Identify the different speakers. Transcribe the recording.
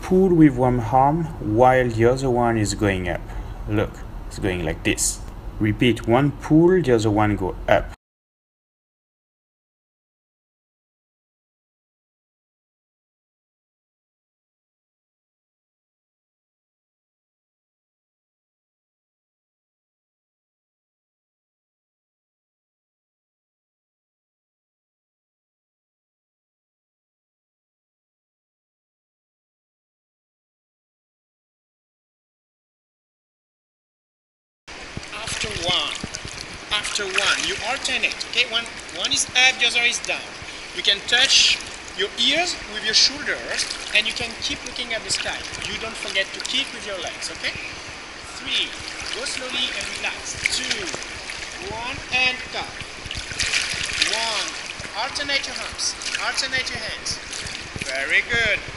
Speaker 1: pull with one arm while the other one is going up. Look, it's going like this. Repeat, one pull, the other one go up.
Speaker 2: After one, you alternate, okay? One is up, the other is down. You can touch your ears with your shoulders and you can keep looking at the sky. You don't forget to kick with your legs, okay? 3, go slowly and relax. 2, 1 and cut. 1, alternate your arms, alternate your hands. Very good.